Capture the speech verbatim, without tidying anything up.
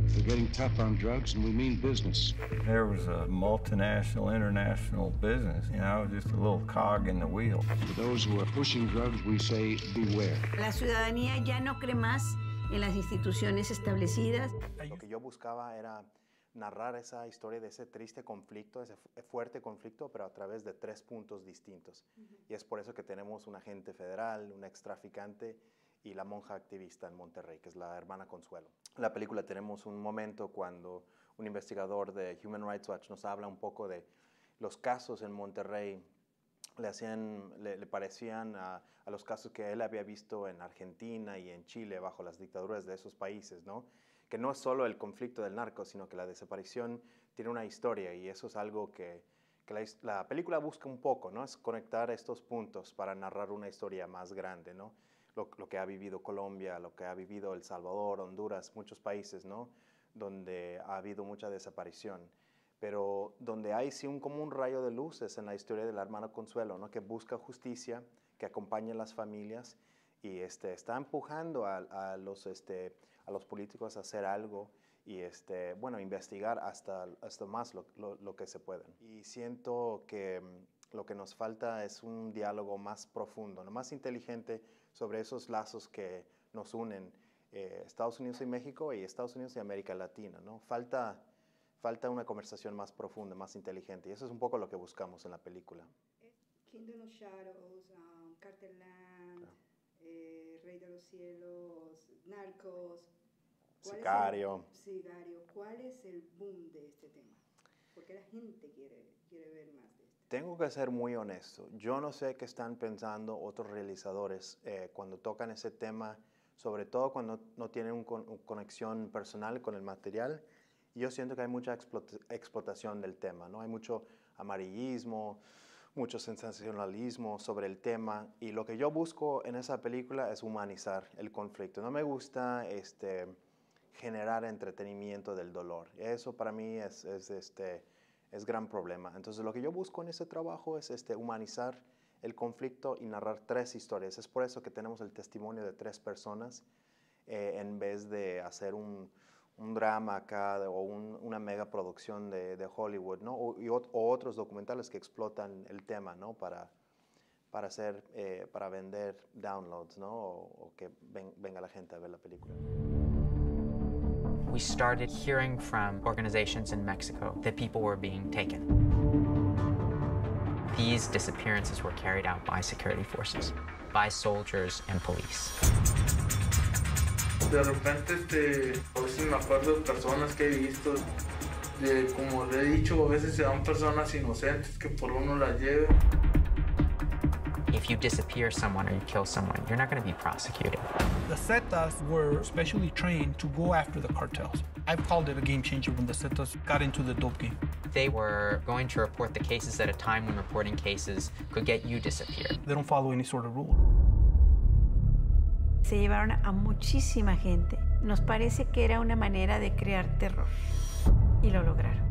We're getting tough on drugs, and we mean business. There was a multinational, international business, and I was just a little cog in the wheel. To those who are pushing drugs, we say, beware. La ciudadanía ya no cree más en las instituciones establecidas. Lo que yo buscaba era narrar esa historia de ese triste conflicto, ese fuerte conflicto, pero a través de tres puntos distintos. Uh-huh. Y es por eso que tenemos un agente federal, un extraficante y la monja activista en Monterrey, que es la hermana Consuelo. En la película tenemos un momento cuando un investigador de Human Rights Watch nos habla un poco de los casos en Monterrey, le, hacían, le, le parecían a, a los casos que él había visto en Argentina y en Chile bajo las dictaduras de esos países, ¿no? Que no es solo el conflicto del narco, sino que la desaparición tiene una historia, y eso es algo que, que la, la película busca un poco, ¿no? Es conectar estos puntos para narrar una historia más grande, ¿no? Lo, lo que ha vivido Colombia, lo que ha vivido El Salvador, Honduras, muchos países, ¿no? Donde ha habido mucha desaparición. Pero donde hay sí un, como un rayo de luz es en la historia de la hermana Consuelo, ¿no? Que busca justicia, que acompaña a las familias y este, está empujando a, a, los, este, a los políticos a hacer algo y este, bueno, investigar hasta, hasta más lo, lo, lo que se pueda. Y siento que lo que nos falta es un diálogo más profundo, ¿no? Más inteligente sobre esos lazos que nos unen eh, Estados Unidos y México y Estados Unidos y América Latina, ¿no? Falta, falta una conversación más profunda, más inteligente, y eso es un poco lo que buscamos en la película. Kingdom of Shadows, um, Carteland, claro. eh, Rey de los Cielos, Narcos. Sicario. Es el, Sicario. ¿Cuál es el boom de este tema? Porque la gente quiere, quiere ver más de esto. Tengo que ser muy honesto. Yo no sé qué están pensando otros realizadores eh, cuando tocan ese tema, sobre todo cuando no tienen una con, conexión personal con el material. Yo siento que hay mucha explota, explotación del tema, ¿no? Hay mucho amarillismo, mucho sensacionalismo sobre el tema, y lo que yo busco en esa película es humanizar el conflicto. No me gusta este, generar entretenimiento del dolor. Eso para mí es, es este... es gran problema. Entonces, lo que yo busco en ese trabajo es este, humanizar el conflicto y narrar tres historias. Es por eso que tenemos el testimonio de tres personas eh, en vez de hacer un, un drama acá o un, una mega producción de, de Hollywood, ¿no? O, y, o otros documentales que explotan el tema, ¿no? Para, para, hacer, eh, para vender downloads, ¿no? O, o que ven, venga la gente a ver la película. We started hearing from organizations in Mexico that people were being taken. These disappearances were carried out by security forces, by soldiers and police. De repente, este, a veces me acuerdo de personas que he visto, de, como le he dicho, a veces se dan personas inocentes que por uno las llevan. If you disappear someone or you kill someone, you're not going to be prosecuted. The Zetas were specially trained to go after the cartels. I've called it a game changer when the Zetas got into the dope game. They were going to report the cases at a time when reporting cases could get you disappeared. They don't follow any sort of rule. Se llevaron a muchísima gente. Nos parece que era una manera de crear terror. Y lo lograron.